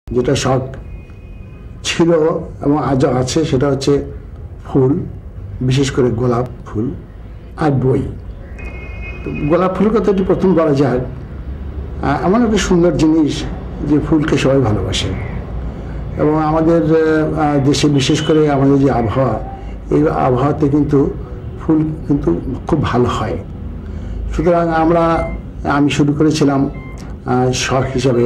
যেটা শখ ছিল এবং আজও আছে সেটা হচ্ছে ফুল, বিশেষ করে গোলাপ ফুল আর বই। গোলাপ ফুলের কথাটি প্রথম বলা যায়, এমন একটা সুন্দর জিনিস যে ফুলকে সবাই ভালোবাসে এবং আমাদের দেশে বিশেষ করে আমাদের যে আবহাওয়া, এই আবহাওয়াতে কিন্তু ফুল কিন্তু খুব ভালো হয়। সুতরাং আমি শুরু করেছিলাম শখ হিসাবে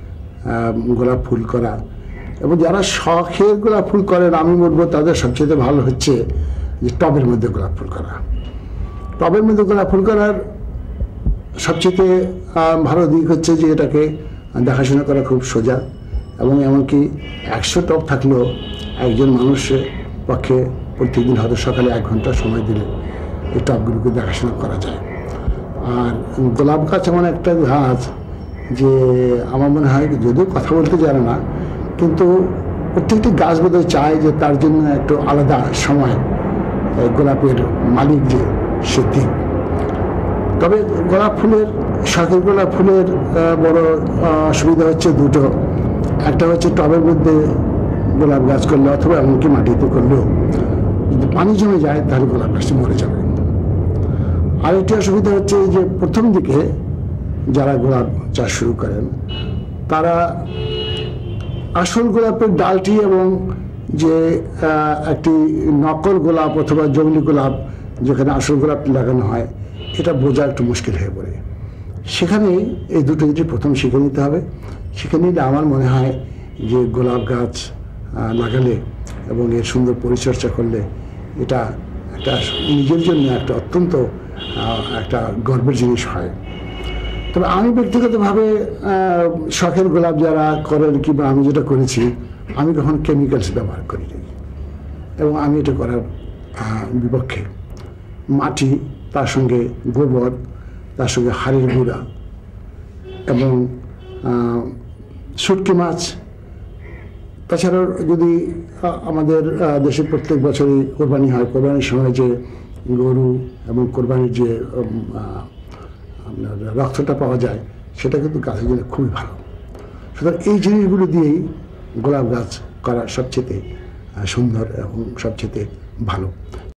গোলাপ ফুল করা, এবং যারা শখের গোলাপ ফুল করেন আমি বলবো তাদের সবচেয়ে ভালো হচ্ছে যে টবের মধ্যে গোলাপ ফুল করা। টবের মধ্যে গোলাপ ফুল করার সবচেয়ে ভালো দিক হচ্ছে যে এটাকে দেখাশোনা করা খুব সোজা, এবং এমনকি 100 টব থাকলেও একজন মানুষের পক্ষে প্রত্যেকদিন হয়তো সকালে 1 ঘন্টা সময় দিলে এই টবগুলোকে দেখাশোনা করা যায়। আর গোলাপ গাছ এমন একটা গাছ যে আমার মনে হয় যদিও কথা বলতে জানে না, কিন্তু প্রত্যেকটি গাছ বোধহয় চায় যে তার জন্য একটু আলাদা সময় গোলাপের মালিক যে সে দিক। তবে গোলাপ ফুলের, শখের গোলাপ ফুলের বড় অসুবিধা হচ্ছে দুটো। একটা হচ্ছে টবের মধ্যে গোলাপ গাছ করলে অথবা এমনকি মাটিতে করলেও যদি পানি জমে যায় তাহলে গোলাপ গাছটি মরে যাবে। আরেকটি অসুবিধা হচ্ছে যে প্রথম দিকে যারা গোলাপ চাষ শুরু করেন তারা আসল গোলাপের ডালটি এবং যে একটি নকল গোলাপ অথবা জংলি গোলাপ যেখানে আসল গোলাপটি লাগানো হয় এটা বোঝা একটু মুশকিল হয়ে পড়ে। সেখানেই এই দুটো যদি প্রথম শিখে নিতে হবে, শিখে নিলে আমার মনে হয় যে গোলাপ গাছ লাগালে এবং এর সুন্দর পরিচর্যা করলে এটা একটা নিজের জন্য একটা অত্যন্ত একটা গর্বের জিনিস হয়। তবে আমি ব্যক্তিগতভাবে শখের গোলাপ যারা করেন কিংবা আমি যেটা করেছি, আমি কখনো কেমিক্যালস ব্যবহার করিনি এবং আমি এটা করার বিপক্ষে। মাটি, তার সঙ্গে গোবর, তার সঙ্গে হাড়ের গুঁড়া এবং শুটকি মাছ, তাছাড়াও যদি আমাদের দেশে প্রত্যেক বছরই কোরবানি হয়, কোরবানির সময় যে গরু এবং কোরবানির যে আপনার রক্তটা পাওয়া যায় সেটা কিন্তু গাছের জন্য খুবই ভালো। সুতরাং এই জিনিসগুলো দিয়েই গোলাপ গাছ করা সবচেয়ে সুন্দর এবং সবচেয়ে ভালো।